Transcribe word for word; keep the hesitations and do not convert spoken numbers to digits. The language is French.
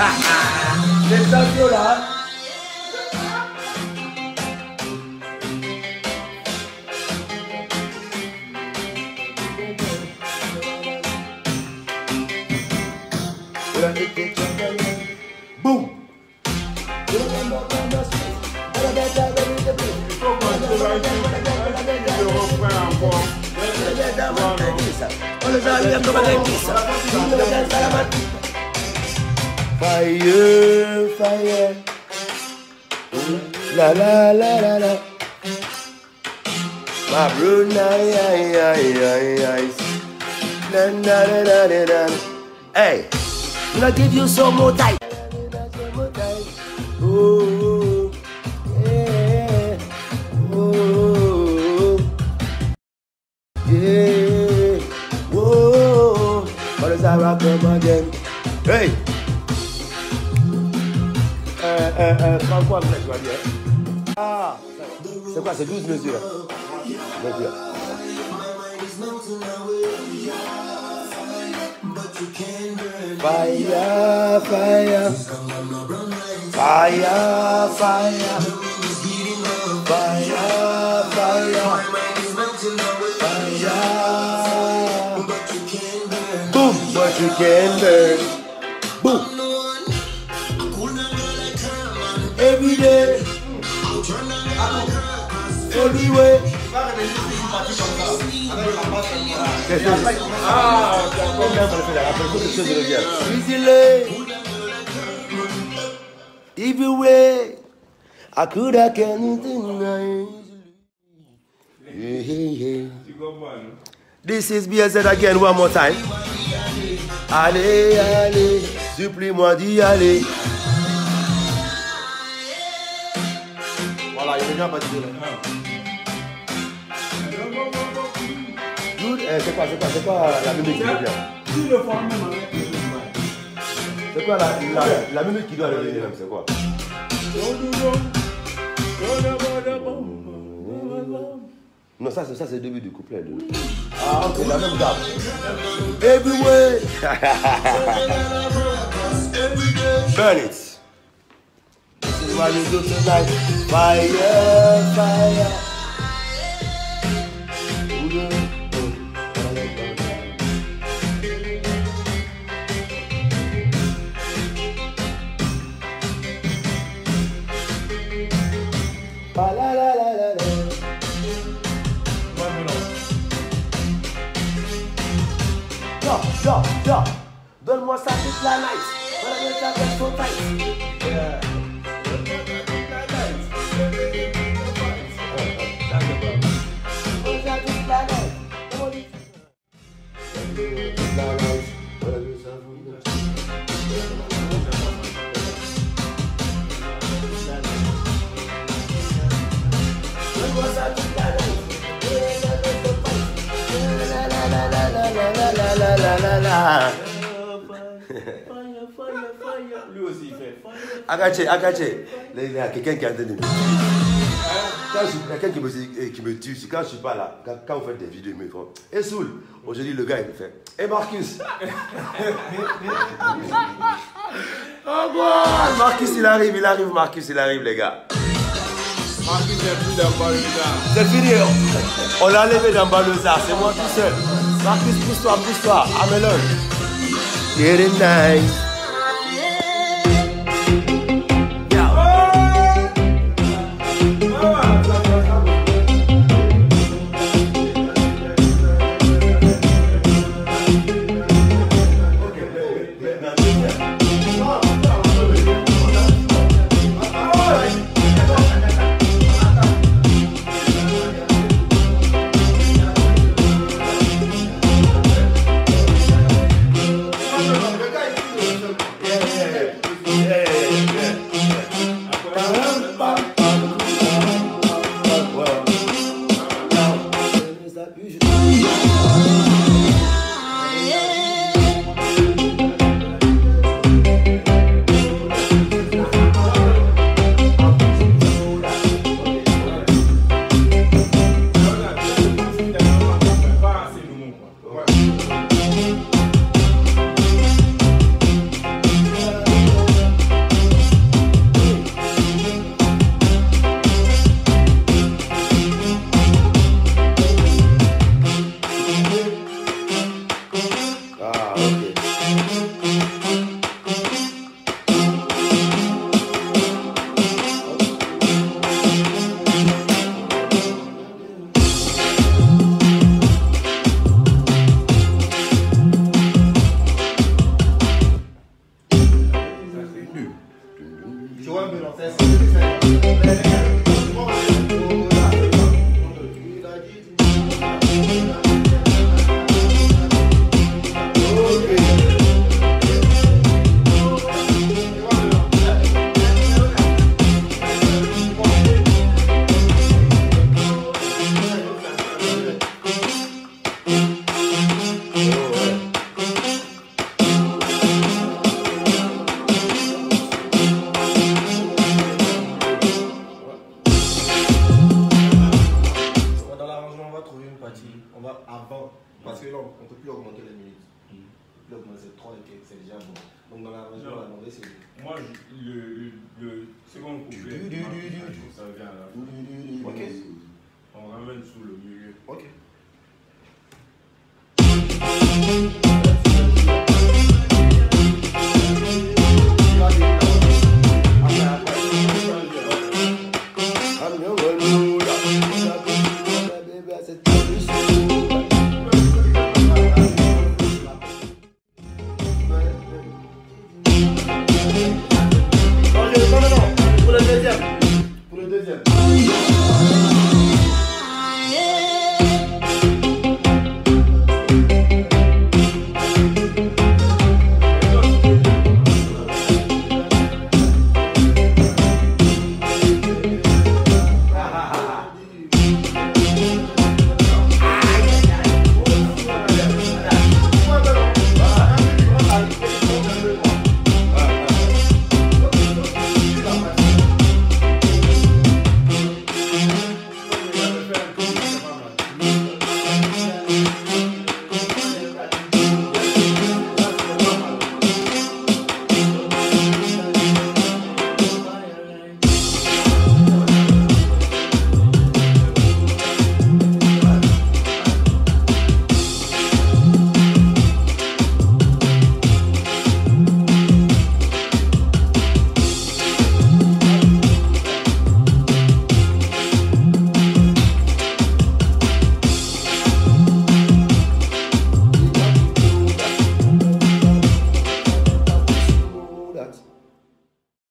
C'est ça, là. Boum. Fire, fire. La la la la la. My Brunei, ay, ay, ay, ay. Na, na, na, na, na, na. Hey, I'm gonna give you some more time. Oh, yeah. Oh, yeah. Whoa. What is that rock come again? Hey. Euh, euh, euh, prends quoi, mec, je vais dire. Ah, c'est quoi, c'est douze mesures. Mesures. Fire, fire. Fire, fire. Fire, fire. Fire. Boom, but you can burn. Boom. Every day, everywhere. Ah, easily, everywhere. I could have anything. This is B S Z again one more time. Allez, allez, supplie-moi d'y aller. Voilà, il est déjà pas dit. C'est quoi, c'est quoi, c'est quoi la musique qui doit bien? C'est quoi la, la, la musique qui doit revenir même, c'est quoi? Non, ça c'est ça c'est le début du couplet. De... Ah ok, la même gamme. Everywhere. Burn it. This is what you do tonight. Fire, fire. La la la la la. Yo, yo, yo. Donne-moi ça toute la night. Voilà, je t'appelle so tight. Yeah. Lui aussi il fait. Agache, Agache, il y a quelqu'un qui est en train de me tuer. Quand je quelqu'un qui me, qui me tue, quand je suis pas là, quand, quand vous faites des vidéos, ils me font. Et Soul, aujourd'hui le gars il me fait. Et Marcus. Oh God, Marcus il arrive, il arrive, Marcus il arrive les gars. Marcus n'est plus dans Balozar. C'est fini, on l'a enlevé dans Balozar, c'est moi tout seul. Marcus, pousse-toi, pousse-toi, Amelon. Get it nice. Parce que non, on ne peut plus augmenter les minutes. Mm. On ne peut plus augmenter, c'est trois et quelques, c'est déjà bon. Donc dans l'arrangement, la demandé c'est. Moi, je, le, le, le second couplet, du, du, du, du, du. Ça vient à la fin. Ok. On ramène sous le milieu. Ok. Thank you.